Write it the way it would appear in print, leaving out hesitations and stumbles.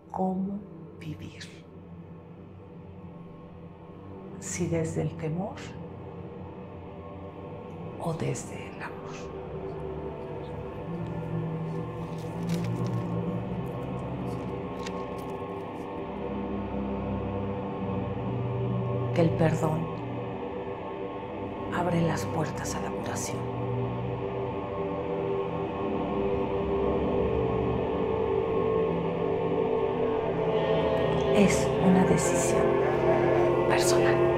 cómo vivir. Si desde el temor o desde el amor. Que el perdón abre las puertas a la curación. Es una decisión personal.